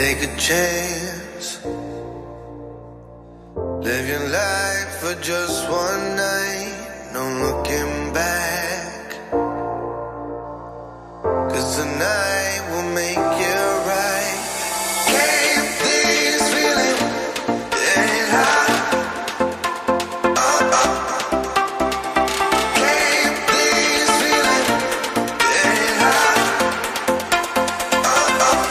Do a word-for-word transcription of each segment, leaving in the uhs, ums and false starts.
Take a chance. Live your life for just one night. No looking back. Cause tonight will make you right. Keep this feeling getting high. Oh, oh. Keep this feeling getting high. Oh, oh.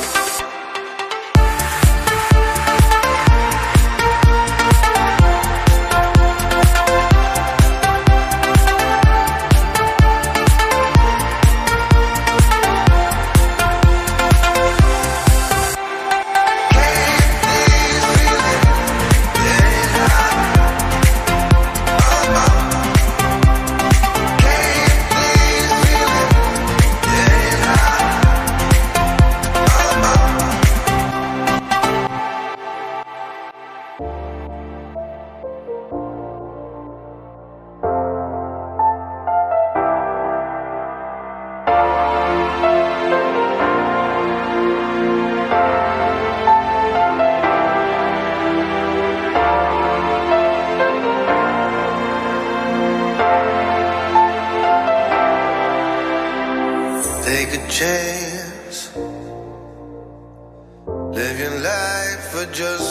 Take a chance. Live your life for just